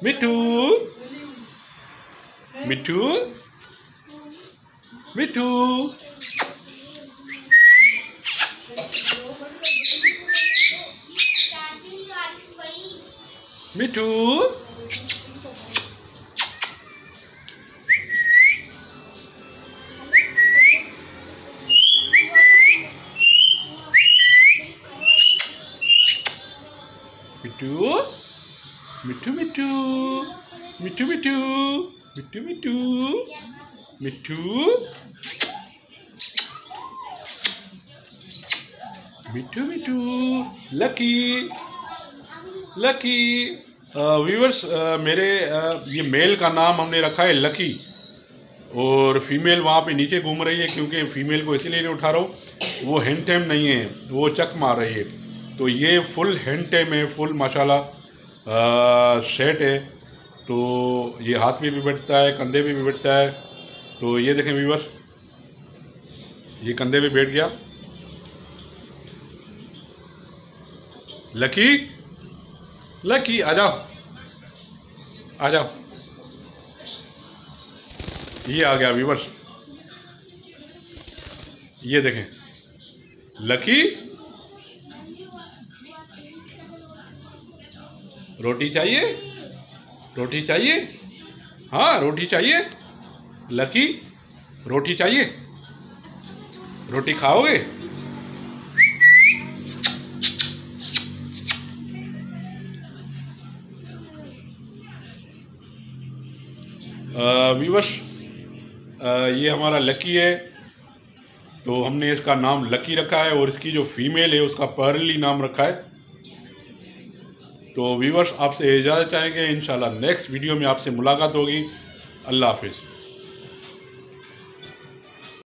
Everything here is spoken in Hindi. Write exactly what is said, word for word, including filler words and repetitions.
मिठू Mithu Mithu Mithu Mithu Mithu Mithu Mithu Mithu Mithu Mithu Mithu Mithu Mithu lucky lucky. Viewers मेरे uh, ये मेल का नाम हमने रखा है लकी और फीमेल वहाँ पे नीचे घूम रही है, क्योंकि फीमेल को इसीलिए नहीं उठा रहा हूँ, वो हैंड टेम नहीं है, वो चक मार रही है। तो ये फुल हैंड टेम है, फुल माशाल्लाह सेट है। तो ये हाथ में भी बैठता है, कंधे में भी बैठता है। तो ये देखें व्यूअर्स, ये कंधे पे बैठ गया। लकी लकी आ जाओ आ जाओ, ये आ गया व्यूअर्स, ये देखें लकी। रोटी चाहिए रोटी चाहिए हाँ रोटी चाहिए लकी, रोटी चाहिए, रोटी खाओगे? व्यूअर्स ये हमारा लकी है, तो हमने इसका नाम लकी रखा है और इसकी जो फीमेल है उसका पर्ली नाम रखा है। तो व्यूअर्स आपसे इजाज़त चाहेंगे, इंशाल्लाह नेक्स्ट वीडियो में आपसे मुलाकात होगी। अल्लाह हाफिज़।